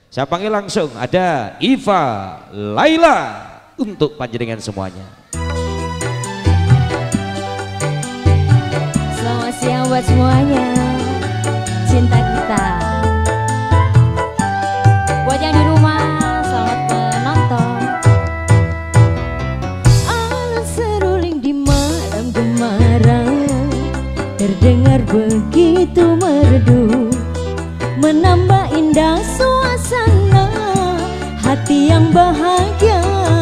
Saya panggil langsung ada Iva Laila untuk panjenengan semuanya. Selamat siang buat semuanya, cinta kita. Buat yang di rumah, selamat menonton. Alat seruling di malam gemarang terdengar begitu merdu, menambah indah suasana hati yang bahagia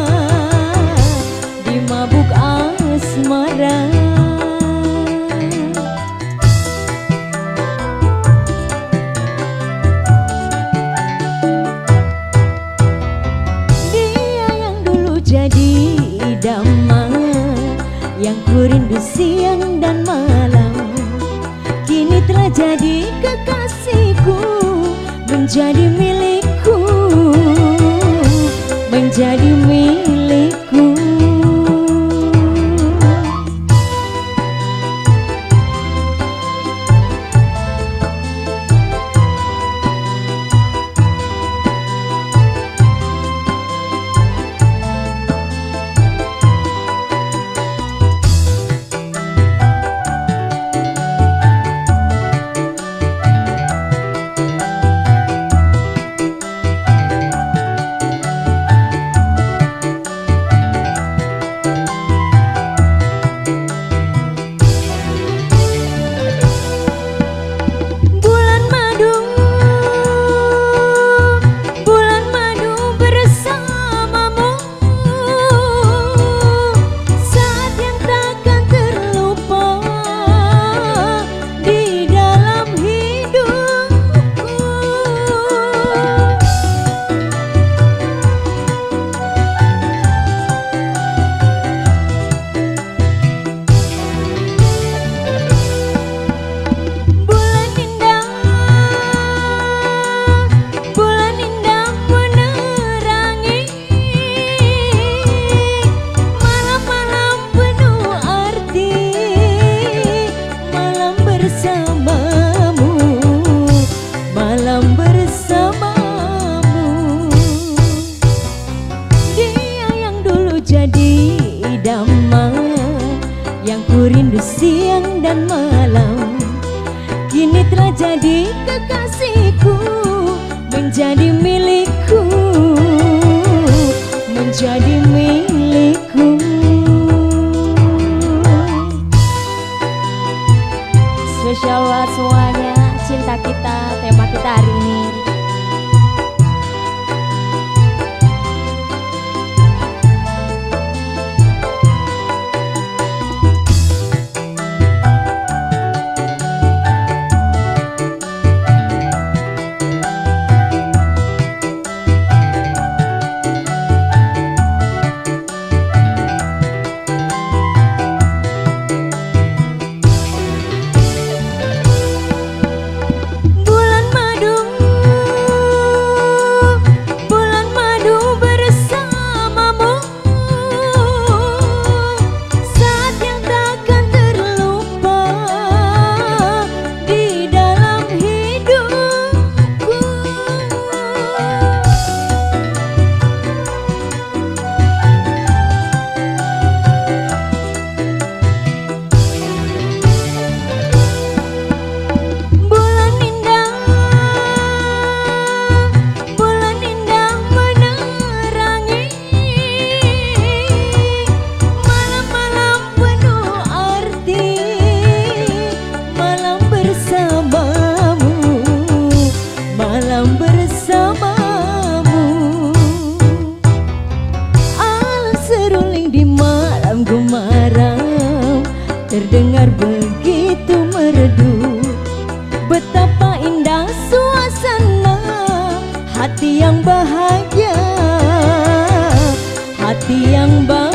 di mabuk asmara. Dia yang dulu jadi idaman, yang ku rindu siang dan malam, kini telah jadi kekasihku, menjadi milikku, menjadi milikku. Jadi idaman yang ku rindu siang dan malam, kini telah jadi kekasihku, menjadi milikku, menjadi milikku. Spesial buat semuanya, cinta kita, tema kita hari ini. Terdengar begitu merdu, betapa indah suasana hati yang bahagia, hati yang bahagia.